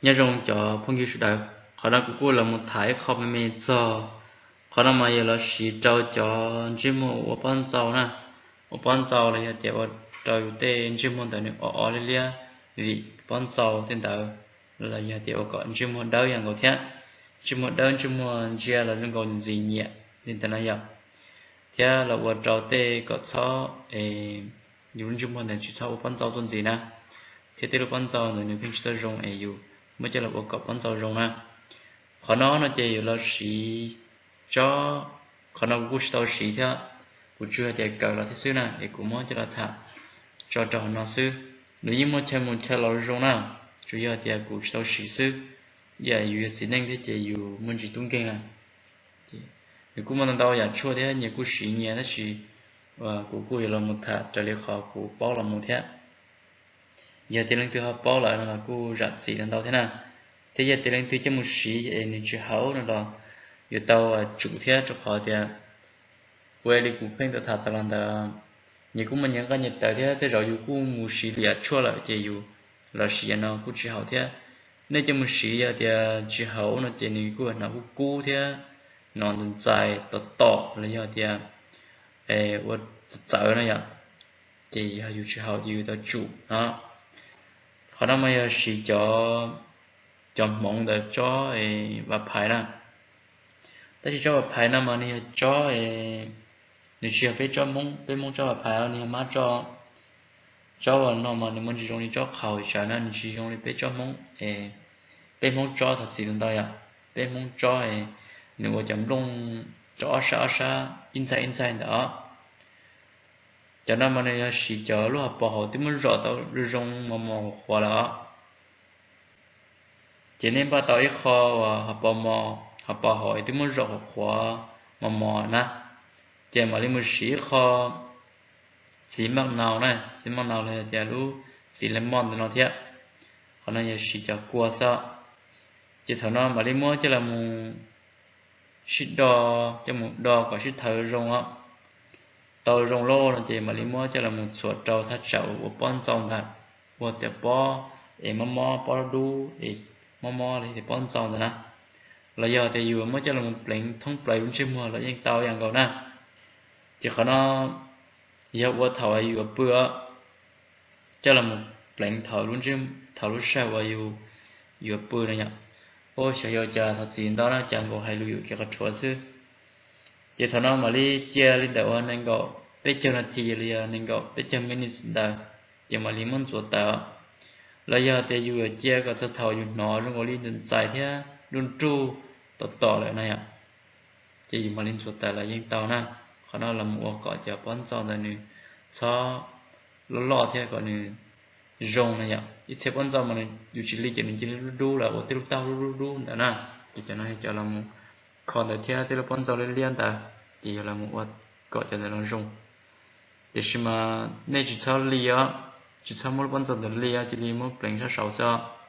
nhà rong cho phong yêu sự đời họ đang cũng là một thái khó mê cho họ đang mà giờ là sĩ trâu cho chỉ một bán rau nè một bán rau này thì ở trâu tê chỉ một đời này ở đây lia vì bán rau tên đời là giờ thì ở còn chỉ một đâuอย่างcầu thế chỉ một đơn chỉ một chia là nó còn gì nhẹ nên tên là giờ thế là ở trâu tê có số nhiều chỉ một đời chỉ số bán rau tuần gì nè thế thì bán rau này nếu phải sử dụng nhiều mới cho là bộ cọp bán rau rong nè họ nó chỉ là sĩ cho họ nó cũng tao sĩ thế cũng chưa thì cỡ là thế xứ nè để cũng mới cho là thà cho nó xứ nếu như mà theo là rong nè chủ yếu thì cũng tao sĩ xứ giờอยู่สิ่งนั้นที่จะอยู่มันจะตุ้งเก่งอ่ะthì cũng mà tao giờ chua thế nhiều cũng sĩ nhiều thế sĩ và cũng là một thà trở lại họ cũng bao là một thế giờ tiền lương từ họ bao lại là cũng rạch gì đến đâu thế nào thế giờ tiền lương từ cho một sĩ nên chỉ hậu nữa đó giờ tao chủ thế cho họ thì quay đi cũng phải tự thật là nhiều cũng mình nhận cái nhiệt tại thế rồi dù cũng một sĩ liệt chua lại chỉ dù là sĩ nó cũng chỉ hậu thế nên cho một sĩ giờ thì chỉ hậu nó chỉ nên cũng nó cũng cũ thế nó còn dài to là giờ thì và sợ nó vậy chỉ dù chỉ hậu dù tao chủ đó họ nói bây giờ chỉ cho mong để cho và phải nè ta chỉ cho và phải nè mà này cho nếu chỉ phải cho mong cho và phải này mà cho vào nó mà nếu mình chỉ dùng đi cho khẩu cho nên chỉ dùng đi phải cho mong cho thật sự là vậy phải mong cho nếu mà chấm lông cho sa inside đó cho nên mà này chỉ cho lúc học bảo thì mình rõ tao dùng mà khoa đó cho nên bắt đầu ít kho và học bảo hỏi thì mình rõ khoa mà nè cho mà mình chỉ kho xí mắc nào là thì lúc xí lemon thì nó thiệt còn này chỉ cho qua sao chỉ thằng nó mà mình cho là một shit đo cho một đo có shit thở rong á tàu rong lô là chỉ mà lý mò cho là một số trâu thắt chậu của bón trồng thật của tiệp bó mò đu mò thì bón trồng rồi nè là giờ thì dù mới cho là một lệnh thông plei cũng chưa mua là những tàuอย่างcầu nè chỉ có nó giờ qua thầu ai dù bữa cho là một lệnh thầu luôn chứ thầu lúc sau ai dù bữa này nhá ô sẽ giờ chờ thật gì đó nó chẳng có hay lưu cho cái chỗ xứ chỉ thằng nó mà đi chia lên đầu nên có bây giờ là thì là nên có bây giờ mình đã chỉ mà lý môn chuột tờ là giờ thì dù chia có sự thầu dù nó rồi có lý đến dài thế đun tru tỏ lại này ạ chỉ mà lý chuột tờ là những tàu nè họ nó là một cọ chờ bón cho rồi nè cho lo thế còn nè rong này ạ ít thế bón cho mà nè dù chỉ lý chỉ nên chỉ đu là ở tiêu tàu đu đó nè chỉ cho nó cho là một còn tại theo thì là bón rau lên liên ta chỉ là một vật gọi cho nó rung để mà nên chỉ cho lia chỉ cho một bón rau để lia chỉ lia một bánh cho sáu sao